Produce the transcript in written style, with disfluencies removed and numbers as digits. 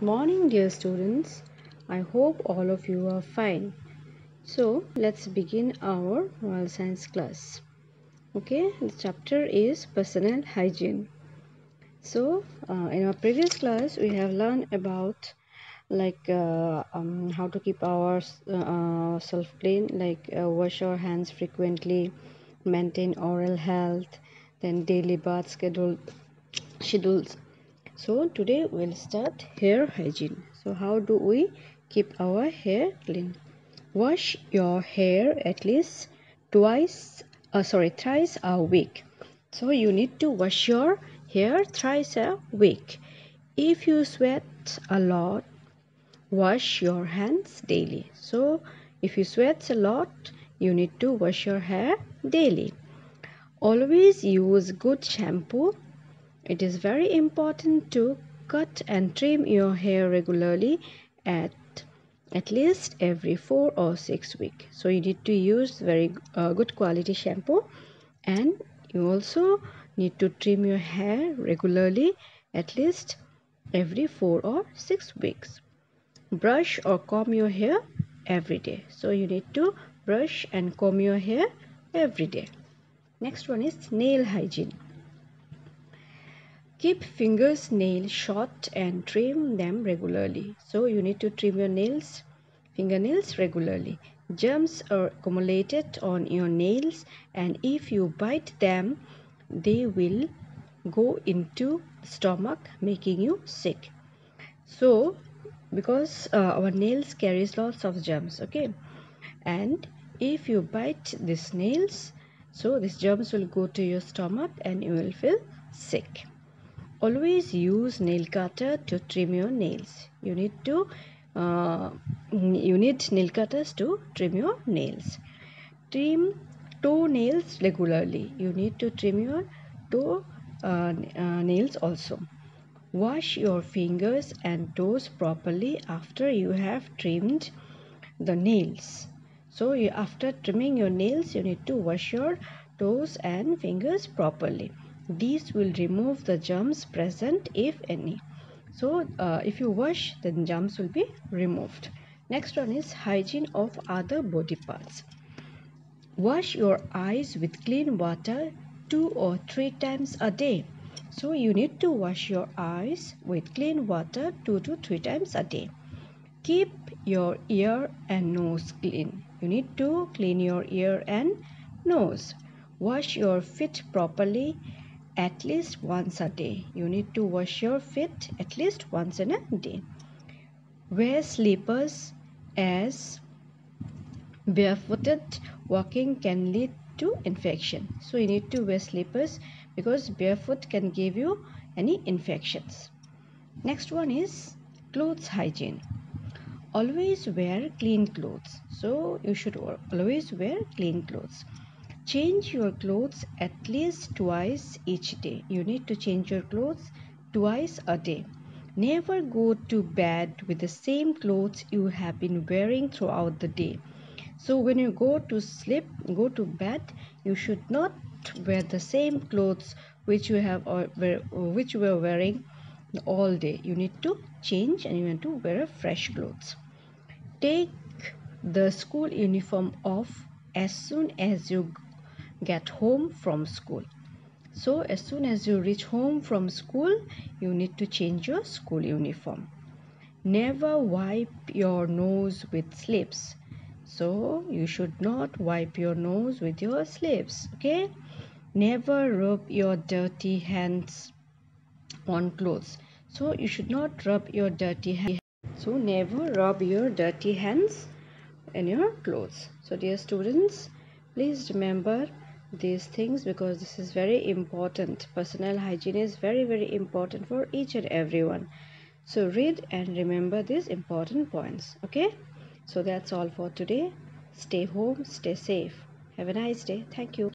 morning, dear students. I hope all of you are fine. So, let's begin our moral science class. Okay, the chapter is personal hygiene. So, in our previous class, we have learned about how to keep our self clean, wash our hands frequently, maintain oral health, then daily bath schedules. So today we'll start hair hygiene. So how do we keep our hair clean? Wash your hair at least thrice a week. So you need to wash your hair thrice a week. If you sweat a lot, wash your hands daily. So if you sweat a lot, you need to wash your hair daily. Always use good shampoo. It is very important to cut and trim your hair regularly at least every 4 or 6 weeks. So you need to use very good quality shampoo, and you also need to trim your hair regularly at least every 4 or 6 weeks. Brush or comb your hair every day. So you need to brush and comb your hair every day. Next one is nail hygiene. Keep nails short and trim them regularly. So you need to trim your fingernails regularly. Germs are accumulated on your nails, and if you bite them, they will go into the stomach, making you sick. So because our nails carries lots of germs, okay, and if you bite these nails, so these germs will go to your stomach and you will feel sick. Always use nail cutter to trim your nails. You need nail cutters to trim your nails. Trim toenails regularly. You need to trim your nails also. Wash your fingers and toes properly after you have trimmed the nails. So after trimming your nails, you need to wash your toes and fingers properly. These will remove the germs present, if any. So if you wash, then germs will be removed. Next one is hygiene of other body parts. Wash your eyes with clean water 2 or 3 times a day. So you need to wash your eyes with clean water 2 to 3 times a day. Keep your ear and nose clean. You need to clean your ear and nose. Wash your feet properly at least once a day. You need to wash your feet at least once in a day. Wear slippers, as barefooted walking can lead to infection. So you need to wear slippers because barefoot can give you any infections. Next one is clothes hygiene. Always wear clean clothes. So you should always wear clean clothes. Change your clothes at least twice each day. You need to change your clothes twice a day. Never go to bed with the same clothes you have been wearing throughout the day. So when you go to bed, you should not wear the same clothes which you were wearing all day. You need to change and you need to wear fresh clothes. Take the school uniform off as soon as you get home from school. So as soon as you reach home from school, you need to change your school uniform. Never wipe your nose with slips. So you should not wipe your nose with your slips, okay? Never rub your dirty hands on clothes. So you should not rub your dirty hands. So never rub your dirty hands in your clothes. So dear students, please remember these things because this is very important. Personal hygiene is very important for each and everyone. So read and remember these important points. Okay, so that's all for today. Stay home, stay safe. Have a nice day. Thank you.